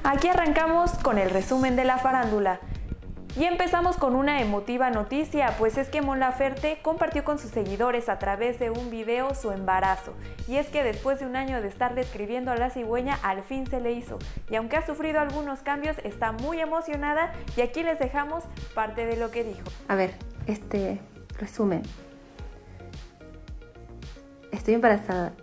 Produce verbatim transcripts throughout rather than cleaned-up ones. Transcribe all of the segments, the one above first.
Aquí arrancamos con el resumen de la farándula. Y empezamos con una emotiva noticia, pues es que Mon Laferte compartió con sus seguidores a través de un video su embarazo. Y es que después de un año de estarle escribiendo a la cigüeña, al fin se le hizo. Y aunque ha sufrido algunos cambios, está muy emocionada y aquí les dejamos parte de lo que dijo. A ver, este resumen. Estoy embarazada.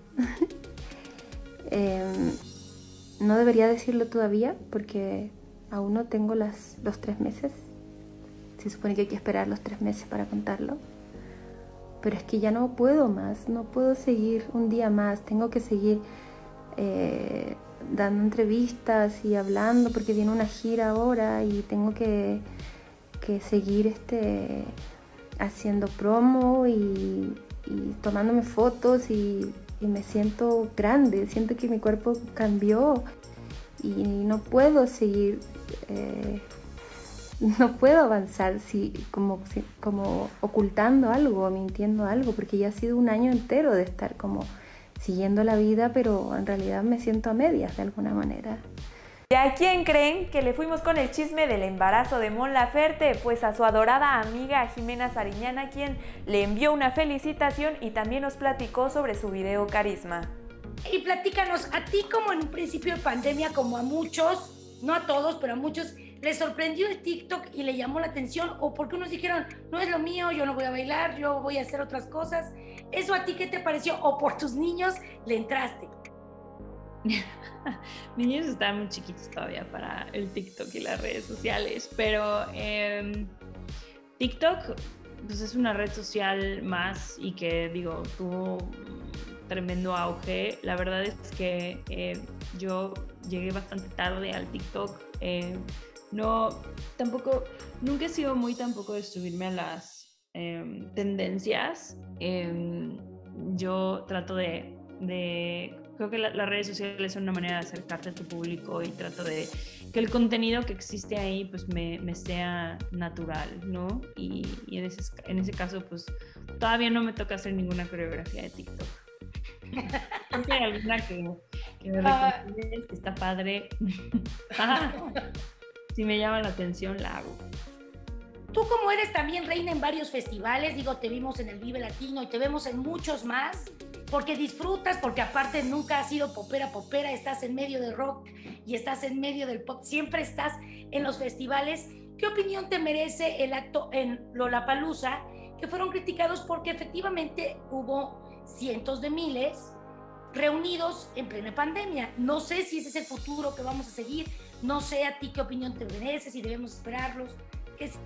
eh, no debería decirlo todavía porque aún no tengo las, los tres meses. Se supone que hay que esperar los tres meses para contarlo. Pero es que ya no puedo más, no puedo seguir un día más. Tengo que seguir eh, dando entrevistas y hablando porque viene una gira ahora y tengo que, que seguir este, haciendo promo y, y tomándome fotos y, y me siento grande, siento que mi cuerpo cambió y no puedo seguir... Eh, No puedo avanzar si, como, si, como ocultando algo o mintiendo algo, porque ya ha sido un año entero de estar como siguiendo la vida, pero en realidad me siento a medias de alguna manera. ¿Y a quién creen que le fuimos con el chisme del embarazo de Mon Laferte? Pues a su adorada amiga Jimena Sariñana, quien le envió una felicitación y también nos platicó sobre su video Carisma. Y platícanos, a ti como en un principio de pandemia, como a muchos, no a todos, pero a muchos, ¿les sorprendió el TikTok y le llamó la atención? ¿O porque unos dijeron, no es lo mío, yo no voy a bailar, yo voy a hacer otras cosas? ¿Eso a ti qué te pareció? ¿O por tus niños le entraste? Mis niños están muy chiquitos todavía para el TikTok y las redes sociales, pero eh, TikTok pues, es una red social más y que, digo, tuvo tremendo auge. La verdad es que eh, yo llegué bastante tarde al TikTok. Eh, No, tampoco, nunca he sido muy tampoco de subirme a las eh, tendencias. Eh, yo trato de, de creo que la, las redes sociales son una manera de acercarte a tu público y trato de que el contenido que existe ahí pues me, me sea natural, ¿no? Y, y en, ese, en ese caso pues todavía no me toca hacer ninguna coreografía de TikTok. Creo que hay alguna que, que me recomiendes, que está padre. Si me llama la atención, la hago. Tú como eres también reina en varios festivales, digo, te vimos en el Vive Latino y te vemos en muchos más, porque disfrutas, porque aparte nunca has sido popera popera, estás en medio del rock y estás en medio del pop, siempre estás en los festivales. ¿Qué opinión te merece el acto en Lollapalooza, que fueron criticados porque efectivamente hubo cientos de miles reunidos en plena pandemia? No sé si ese es el futuro que vamos a seguir. No sé a ti qué opinión te merece, si debemos esperarlos. ¿Qué es?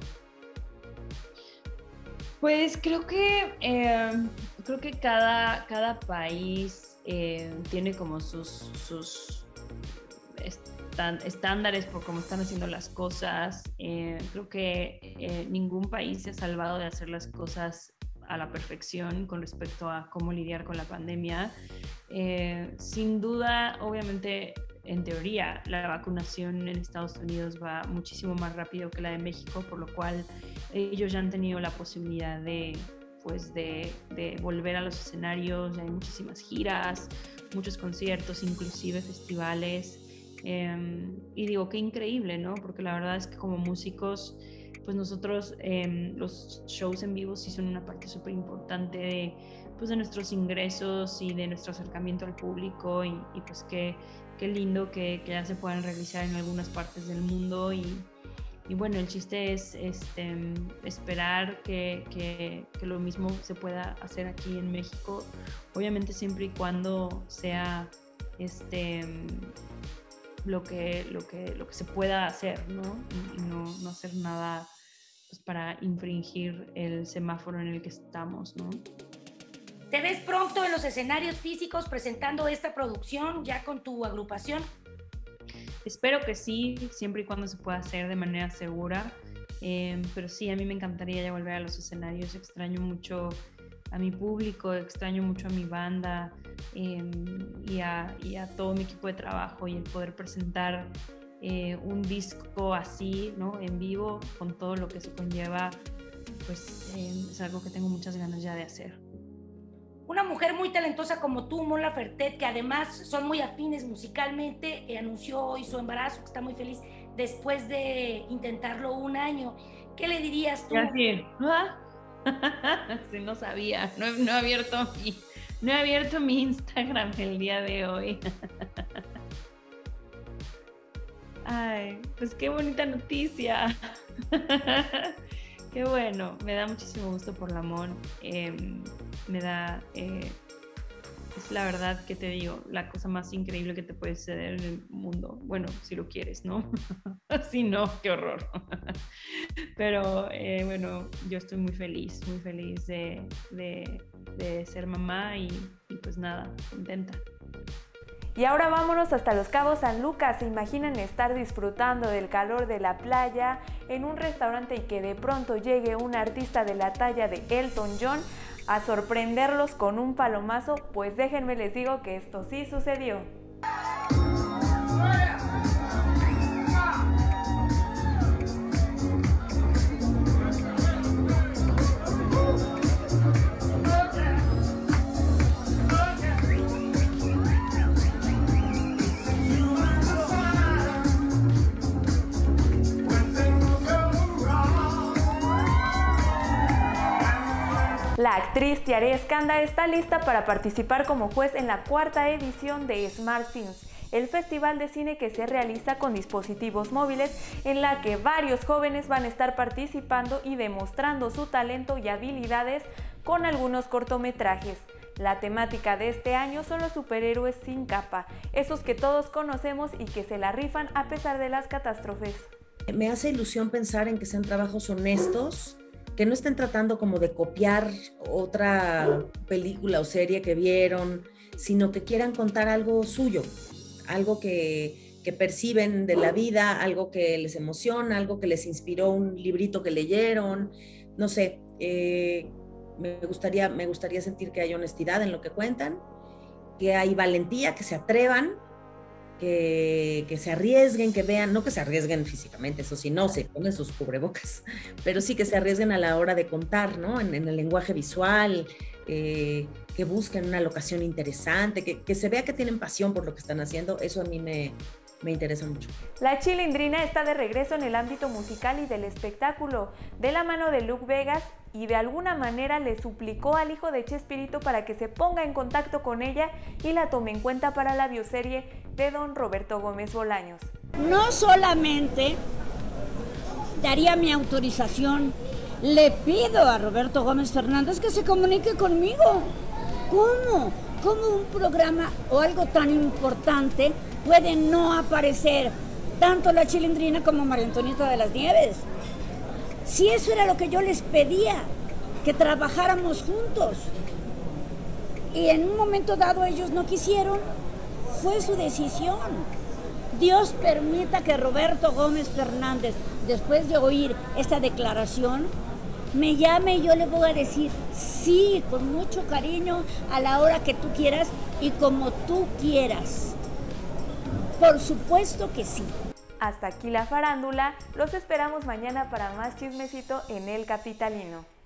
Pues creo que eh, creo que cada, cada país eh, tiene como sus, sus estan, estándares por cómo están haciendo las cosas. Eh, creo que eh, ningún país se ha salvado de hacer las cosas a la perfección con respecto a cómo lidiar con la pandemia. Eh, sin duda, obviamente, en teoría, la vacunación en Estados Unidos va muchísimo más rápido que la de México, por lo cual ellos ya han tenido la posibilidad de, pues de, de volver a los escenarios. Ya hay muchísimas giras, muchos conciertos, inclusive festivales. Eh, y digo, qué increíble, ¿no? Porque la verdad es que como músicos, pues nosotros eh, los shows en vivo sí son una parte súper importante de, pues de nuestros ingresos y de nuestro acercamiento al público y, y pues qué, qué lindo que, que ya se puedan realizar en algunas partes del mundo y, y bueno, el chiste es este, esperar que, que, que lo mismo se pueda hacer aquí en México, obviamente siempre y cuando sea este... Lo que, lo, que, lo que se pueda hacer, ¿no? Y, y no, no hacer nada pues, para infringir el semáforo en el que estamos, ¿no? ¿Te ves pronto en los escenarios físicos presentando esta producción ya con tu agrupación? Espero que sí, siempre y cuando se pueda hacer de manera segura. Eh, pero sí, a mí me encantaría ya volver a los escenarios. Extraño mucho a mi público, extraño mucho a mi banda eh, y, a, y a todo mi equipo de trabajo, y el poder presentar eh, un disco así, ¿no? En vivo, con todo lo que se conlleva, pues eh, es algo que tengo muchas ganas ya de hacer. una mujer muy talentosa como tú, Mon Laferte, que además son muy afines musicalmente, eh, anunció hoy su embarazo, que está muy feliz después de intentarlo un año. ¿Qué le dirías tú? Así, ¿ah? Sí, no sabía, no, no, he abierto mi, no he abierto mi Instagram el día de hoy. Ay, pues qué bonita noticia. Qué bueno, me da muchísimo gusto por la Mon. Eh, me da, eh, es la verdad que te digo, la cosa más increíble que te puede suceder en el mundo. Bueno, si lo quieres, ¿no? Si no, qué horror. Pero eh, bueno, yo estoy muy feliz, muy feliz de, de, de ser mamá y, y pues nada, contenta. Y ahora vámonos hasta Los Cabos San Lucas. ¿Se imaginan estar disfrutando del calor de la playa en un restaurante y que de pronto llegue un artista de la talla de Elton John a sorprenderlos con un palomazo? Pues déjenme les digo que esto sí sucedió. La actriz Tiare Skanda está lista para participar como juez en la cuarta edición de Smart Films, el festival de cine que se realiza con dispositivos móviles, en la que varios jóvenes van a estar participando y demostrando su talento y habilidades con algunos cortometrajes. La temática de este año son los superhéroes sin capa, esos que todos conocemos y que se la rifan a pesar de las catástrofes. Me hace ilusión pensar en que sean trabajos honestos, que no estén tratando como de copiar otra película o serie que vieron, sino que quieran contar algo suyo, algo que, que perciben de la vida, algo que les emociona, algo que les inspiró un librito que leyeron, no sé, eh, me gustaría, me gustaría sentir que hay honestidad en lo que cuentan, que hay valentía, que se atrevan, Que, que se arriesguen, que vean, no que se arriesguen físicamente, eso sí, no, se ponen sus cubrebocas, pero sí que se arriesguen a la hora de contar, ¿no? En, en el lenguaje visual, eh, que busquen una locación interesante, que, que se vea que tienen pasión por lo que están haciendo, eso a mí me, me interesa mucho. La Chilindrina está de regreso en el ámbito musical y del espectáculo, de la mano de Luke Vegas, y de alguna manera le suplicó al hijo de Chespirito para que se ponga en contacto con ella y la tome en cuenta para la bioserie de don Roberto Gómez Bolaños. No solamente daría mi autorización, le pido a Roberto Gómez Fernández que se comunique conmigo. ¿Cómo? ¿Cómo un programa o algo tan importante puede no aparecer tanto la Chilindrina como María Antonieta de las Nieves? Si eso era lo que yo les pedía, que trabajáramos juntos. Y en un momento dado ellos no quisieron, fue su decisión. Dios permita que Roberto Gómez Fernández, después de oír esta declaración, me llame y yo le voy a decir sí, con mucho cariño, a la hora que tú quieras y como tú quieras. Por supuesto que sí. Hasta aquí la farándula, los esperamos mañana para más chismecito en El Capitalino.